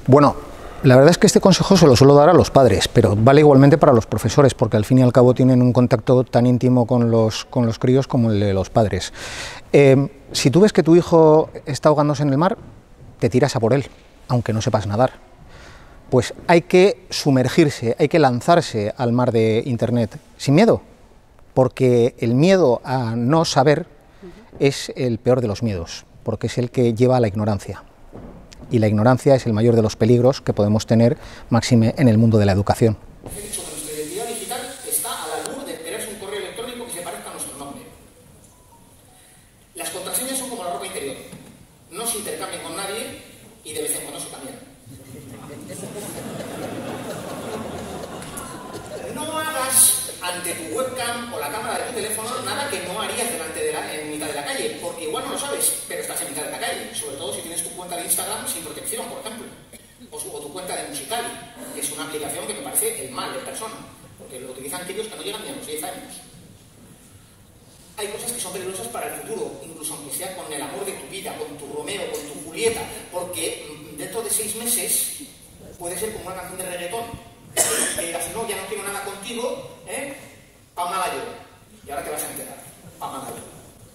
Bueno, la verdad es que este consejo se lo suelo dar a los padres, pero vale igualmente para los profesores, porque al fin y al cabo tienen un contacto tan íntimo con los críos como el de los padres. Si tú ves que tu hijo está ahogándose en el mar, te tiras a por él, aunque no sepas nadar. Pues hay que sumergirse, hay que lanzarse al mar de Internet sin miedo, porque el miedo a no saber es el peor de los miedos, porque es el que lleva a la ignorancia. Y la ignorancia es el mayor de los peligros que podemos tener, máxime en el mundo de la educación. He dicho que nuestra identidad digital está al albur de tener un correo electrónico que se parezca a nuestro nombre. Las contraseñas son como la ropa interior. No se intercambian con nadie y de vez en cuando se cambian. No hagas ante tu webcam o la cámara de tu teléfono nada que no harías en mitad de la calle, porque igual no lo sabes, pero estás en mitad de la calle, sobre todo si tienes tu cuenta de Instagram sin protección, por ejemplo, o tu cuenta de Musical.ly, que es una aplicación que me parece el mal de persona, porque lo utilizan aquellos que no llegan ni a los 10 años. Hay cosas que son peligrosas para el futuro, incluso aunque sea con el amor de tu vida, con tu Romeo, con tu Julieta, porque dentro de 6 meses puede ser como una canción de reggaetón, que digas, no, ya no quiero nada contigo, pa' Malayo, y ahora te vas a enterar, pa' Malayo.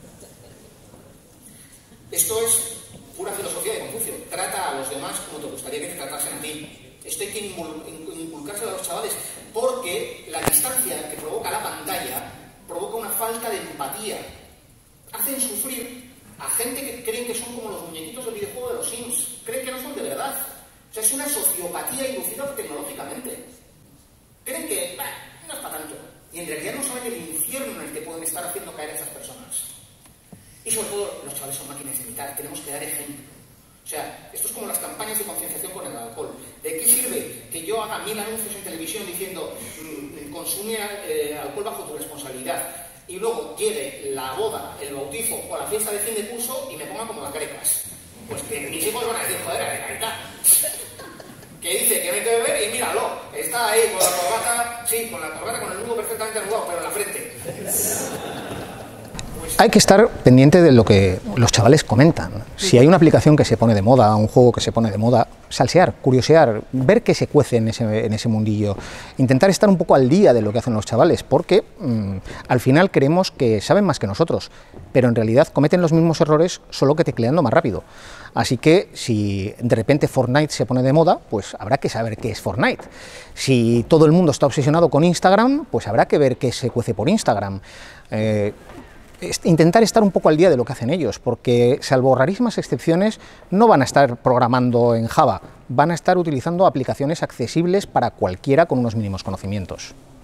Esto es pura filosofía de Confucio. Trata a los demás como te gustaría que te tratasen a ti. Esto hay que inculcárselo a los chavales, porque la distancia que provoca la pantalla provoca una falta de empatía. Hacen sufrir a gente que creen que son como los muñequitos del videojuego de los Sims. Creen que no son de verdad. O sea, es una sociopatía inducida tecnológicamente. Creen que no es para tanto. Y en realidad no saben el infierno en el que pueden estar haciendo caer a esas personas. Y sobre todo, los chavales son máquinas de imitar, tenemos que dar ejemplo. O sea, esto es como las campañas de concienciación con el alcohol. ¿De qué sirve que yo haga 1000 anuncios en televisión diciendo consume alcohol bajo tu responsabilidad, y luego llegue la boda, el bautizo o la fiesta de fin de curso y me ponga como la Carecas? Pues que mis hijos van a decir, joder, ahí está. Que dice que no hay que beber y míralo, está ahí con la corbata, sí, con la corbata con el nudo perfectamente arrugado, pero en la frente. Hay que estar pendiente de lo que los chavales comentan. Si hay una aplicación que se pone de moda, un juego que se pone de moda, salsear, curiosear, ver qué se cuece en ese mundillo, intentar estar un poco al día de lo que hacen los chavales, porque al final creemos que saben más que nosotros, pero en realidad cometen los mismos errores, solo que tecleando más rápido. Así que si de repente Fortnite se pone de moda, pues habrá que saber qué es Fortnite. Si todo el mundo está obsesionado con Instagram, pues habrá que ver qué se cuece por Instagram. Intentar estar un poco al día de lo que hacen ellos, porque salvo rarísimas excepciones no van a estar programando en Java, van a estar utilizando aplicaciones accesibles para cualquiera con unos mínimos conocimientos.